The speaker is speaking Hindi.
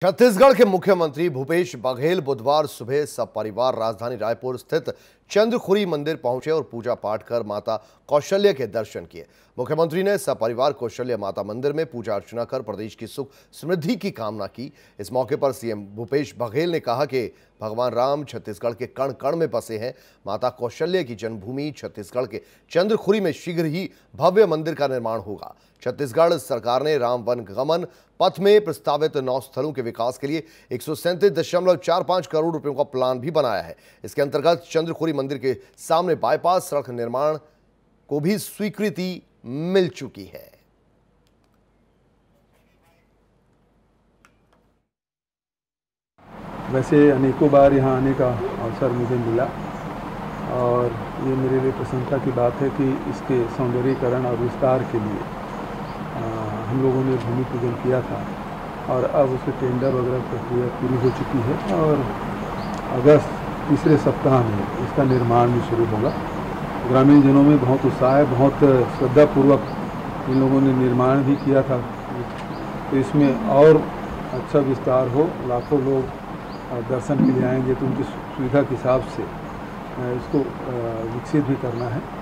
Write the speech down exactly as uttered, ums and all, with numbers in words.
छत्तीसगढ़ के मुख्यमंत्री भूपेश बघेल बुधवार सुबह सपरिवार राजधानी रायपुर स्थित चंद्रखुरी मंदिर पहुंचे और पूजा पाठ कर माता कौशल्या के दर्शन किए। मुख्यमंत्री ने सपरिवार कौशल्या माता मंदिर में पूजा अर्चना कर प्रदेश की सुख समृद्धि की कामना की। इस मौके पर सीएम भूपेश बघेल ने कहा कि भगवान राम छत्तीसगढ़ के कण कण में बसे हैं। माता कौशल्या की जन्मभूमि छत्तीसगढ़ के चंद्रखुरी में शीघ्र ही भव्य मंदिर का निर्माण होगा। छत्तीसगढ़ सरकार ने राम वन गमन पथ में प्रस्तावित नौ स्थलों के विकास के लिए एक सौ सैंतीस दशमलव चार पांच करोड़ रुपयों का प्लान भी बनाया है। इसके अंतर्गत चंद्रखुरी मंदिर के सामने बाईपास सड़क निर्माण को भी स्वीकृति मिल चुकी है। वैसे अनेकों बार यहाँ आने का अवसर मुझे मिला और ये मेरे लिए प्रसन्नता की बात है कि इसके सौंदर्यीकरण और विस्तार के लिए आ, हम लोगों ने भूमि पूजन किया था और अब उसके टेंडर वगैरह प्रक्रिया पूरी हो चुकी है और अगस्त तीसरे सप्ताह में इसका निर्माण भी शुरू होगा। ग्रामीण जनों में बहुत उत्साह है, बहुत श्रद्धापूर्वक इन लोगों ने निर्माण भी किया था, तो इसमें और अच्छा विस्तार हो, लाखों लोग दर्शन के लिए आएंगे तो उनकी सुविधा के हिसाब से इसको विकसित भी करना है।